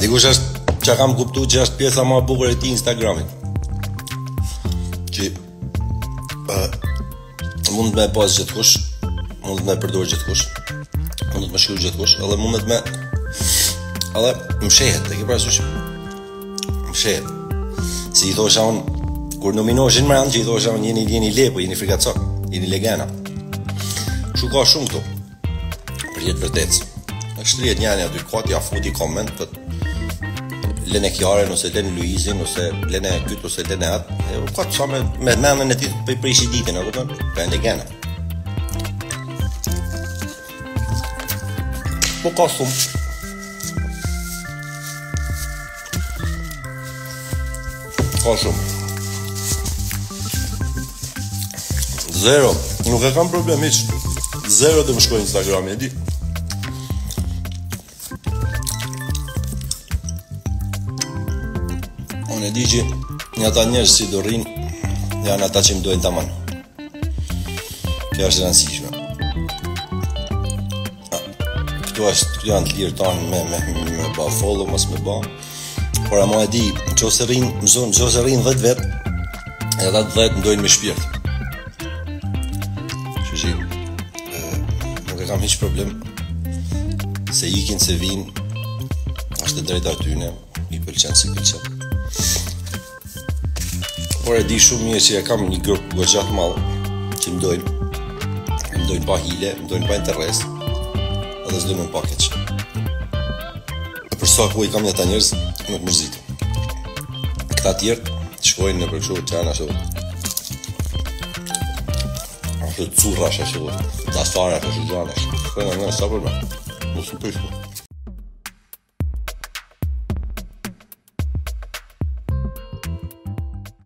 dikush është që kam kuptu që është pjesa ma bukur e ti Instagramit. Që mund me pas gjithkush, mund me përdor gjithkush, mund me shkruaj gjithkush, edhe mund me edhe më shehet, e ke parasysh? Më shehet. Si i thosha unë, kur nominoheshin më anë që i thosha unë jeni lepo, jeni frikacok, jeni legena. Kështu ka shumë këtu. Për jetë vërtetës. Në shtrihet njani aty kati, a futi koment, për lene Kjaren, ose lene Luizin, ose lene kyt, ose lene atë. Ka të sa me menën e ti për ishi ditin, e kupton? Për e legena. Po ka shumë. Ka shumë. Zero. Nuk e kam problem iq. Zero dhe më shkoj Instagrami, e di. Unë e di që një ata njerës si do rrinë, janë ata që më dojnë taman. Kjo është rëndësishme. Këtu janë të lirë tanë me ba follow, mos me ba. Por ama e di, nëse rrinë 10 vetë, edhe ata 10 më dojnë me shpirt. Shëgji, nuk e kam hiq problem se ikin, se vinë, është e drejta tyne, i pëlqen si pëlqen. Por e di shumë mirë që ja kam një grup goxhat madh që më dojnë pa hile, më dojnë pa interes, edhe s'dojnë më pa keq. Për sa ku i kam një ta njerëz, më të mërzitë. Këta tjertë, shkojnë në përkëshu që janë ashtu. Ashtu të curra ashtu, dasara ashtu, gjana ashtu. Shkojnë në sa përma, mos më përshku.